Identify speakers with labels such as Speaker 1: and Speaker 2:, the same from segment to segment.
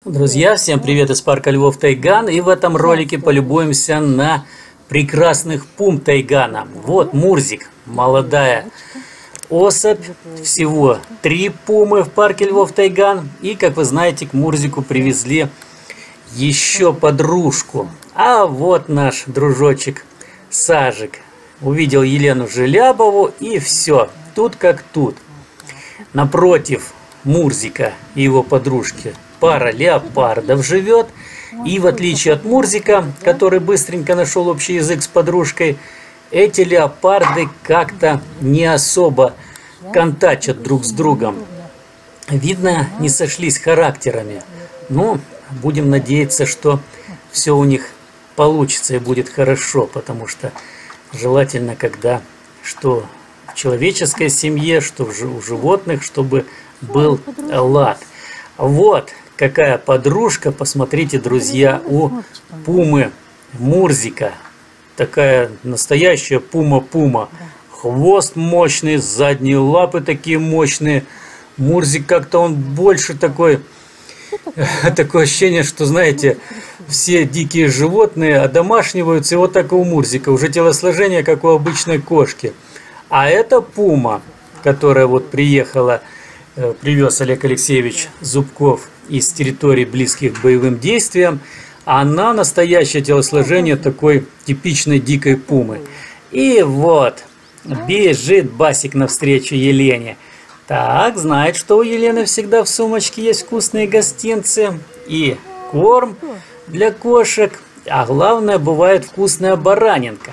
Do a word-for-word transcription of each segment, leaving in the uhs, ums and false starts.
Speaker 1: Друзья, всем привет из парка Львов Тайган, и в этом ролике полюбуемся на прекрасных пум Тайгана. Вот Мурзик, молодая особь, всего три пумы в парке Львов Тайган, и как вы знаете, к Мурзику привезли еще подружку. А вот наш дружочек Сажик увидел Елену Желябову, и все, тут как тут. Напротив Мурзика и его подружки пара леопардов живет, и в отличие от Мурзика, который быстренько нашел общий язык с подружкой, эти леопарды как-то не особо контачат друг с другом. Видно, не сошлись характерами. Но будем надеяться, что все у них получится и будет хорошо, потому что желательно, когда что в человеческой семье, что у животных, чтобы был лад. Вот какая подружка, посмотрите, друзья, у пумы Мурзика. Такая настоящая пума-пума. Хвост мощный, задние лапы такие мощные. Мурзик как-то он больше такой... Такое ощущение, что, знаете, все дикие животные одомашниваются, и вот так и у Мурзика. Уже телосложение, как у обычной кошки. А эта пума, которая вот приехала, привез Олег Алексеевич Зубков из территорий, близких к боевым действиям, она настоящее телосложение такой типичной дикой пумы. И вот, бежит Басик навстречу Елене. Так, знает, что у Елены всегда в сумочке есть вкусные гостинцы и корм для кошек, а главное, бывает вкусная баранинка.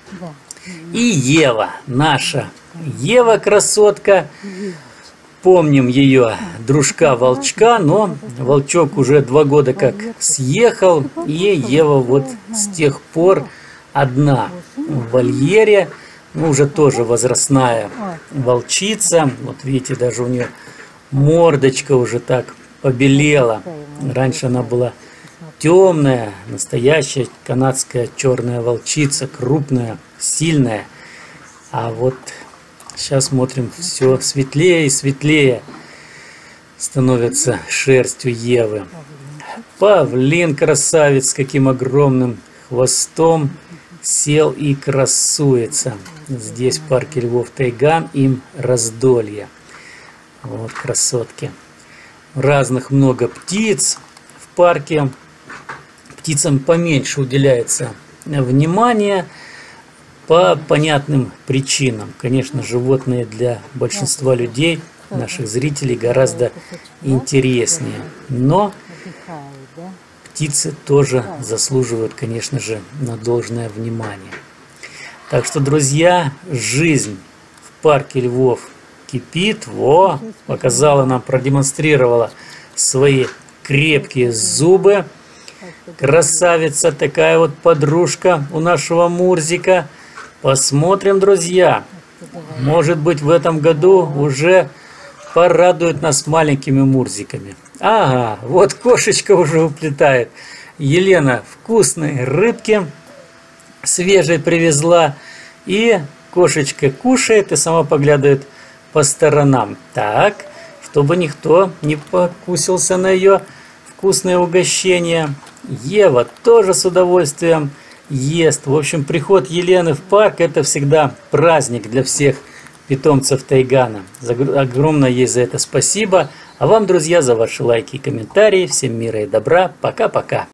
Speaker 1: И Ева, наша Ева красотка, помним ее дружка-волчка, но волчок уже два года как съехал, и Ева вот с тех пор одна в вольере, ну, уже тоже возрастная волчица. Вот видите, даже у нее мордочка уже так побелела. Раньше она была темная, настоящая канадская черная волчица, крупная, сильная. А вот сейчас смотрим, все светлее и светлее становится шерсть у Евы. Павлин красавец, с каким огромным хвостом сел и красуется. Здесь в парке Львов Тайган им раздолье. Вот красотки. Разных много птиц в парке. Птицам поменьше уделяется внимание по понятным причинам. Конечно, животные для большинства людей, наших зрителей, гораздо интереснее. Но птицы тоже заслуживают, конечно же, на должное внимание. Так что, друзья, жизнь в парке Львов кипит. Во, показала нам, продемонстрировала свои крепкие зубы. Красавица такая вот подружка у нашего Мурзика. Посмотрим, друзья. Может быть, в этом году уже порадует нас маленькими Мурзиками. Ага, вот кошечка уже уплетает. Елена вкусной рыбки свежей привезла. И кошечка кушает и сама поглядывает по сторонам. Так, чтобы никто не покусился на ее вкусное угощение. Ева тоже с удовольствием ест. В общем, приход Елены в парк — это всегда праздник для всех питомцев Тайгана. Огромное ей за это спасибо. А вам, друзья, за ваши лайки и комментарии. Всем мира и добра. Пока-пока.